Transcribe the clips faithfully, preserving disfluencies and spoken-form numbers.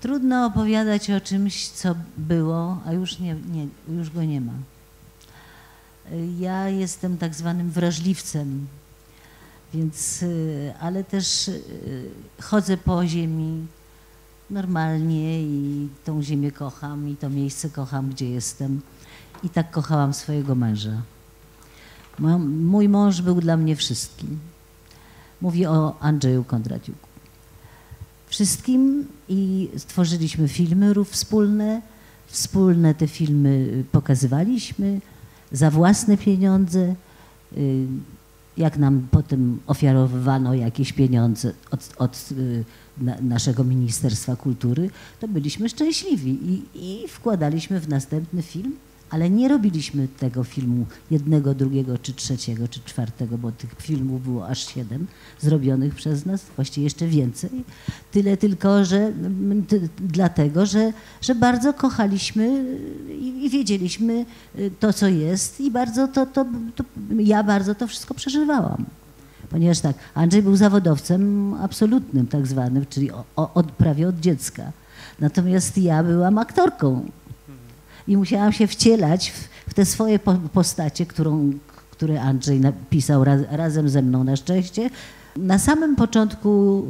Trudno opowiadać o czymś, co było, a już, nie, nie, już go nie ma. Ja jestem tak zwanym wrażliwcem, więc, ale też chodzę po ziemi normalnie i tą ziemię kocham i to miejsce kocham, gdzie jestem. I tak kochałam swojego męża. Mój mąż był dla mnie wszystkim. Mówię o Andrzeju Kondratiuku. Wszystkim i stworzyliśmy filmy wspólne. Wspólne te filmy pokazywaliśmy za własne pieniądze. Jak nam potem ofiarowano jakieś pieniądze od, od na, naszego Ministerstwa Kultury, to byliśmy szczęśliwi i, i wkładaliśmy w następny film, ale nie robiliśmy tego filmu jednego, drugiego, czy trzeciego, czy czwartego, bo tych filmów było aż siedem zrobionych przez nas, właściwie jeszcze więcej. Tyle tylko, że ty, dlatego, że, że bardzo kochaliśmy i, i wiedzieliśmy to, co jest i bardzo to, to, to, ja bardzo to wszystko przeżywałam. Ponieważ tak, Andrzej był zawodowcem absolutnym tak zwanym, czyli o, o, od, prawie od dziecka. Natomiast ja byłam aktorką. I musiałam się wcielać w, w te swoje postacie, którą, które Andrzej napisał raz, razem ze mną na szczęście. Na samym początku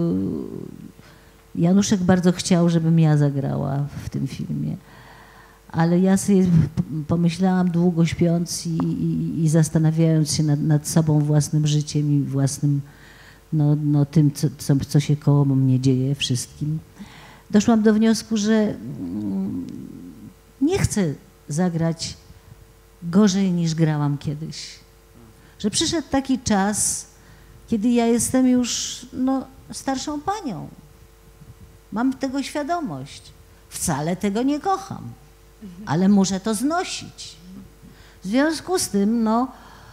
Januszek bardzo chciał, żebym ja zagrała w tym filmie. Ale ja sobie pomyślałam długo śpiąc i, i, i zastanawiając się nad, nad sobą, własnym życiem i własnym, no, no tym, co, co, co się koło mnie dzieje, wszystkim. Doszłam do wniosku, że nie chcę zagrać gorzej niż grałam kiedyś. Że przyszedł taki czas, kiedy ja jestem już no, starszą panią. Mam tego świadomość. Wcale tego nie kocham, ale muszę to znosić. W związku z tym, no,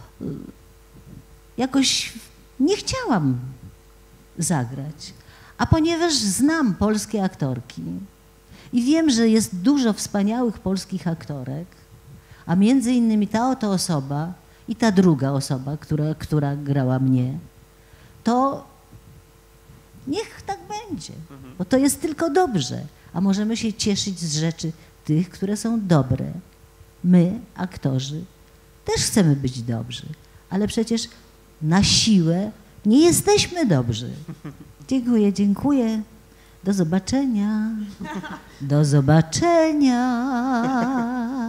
jakoś nie chciałam zagrać. A ponieważ znam polskie aktorki, i wiem, że jest dużo wspaniałych polskich aktorek, a między innymi ta oto osoba i ta druga osoba, która, która grała mnie, to niech tak będzie, bo to jest tylko dobrze, a możemy się cieszyć z rzeczy tych, które są dobre. My, aktorzy, też chcemy być dobrzy, ale przecież na siłę nie jesteśmy dobrzy. Dziękuję, dziękuję. Do zobaczenia. Do zobaczenia.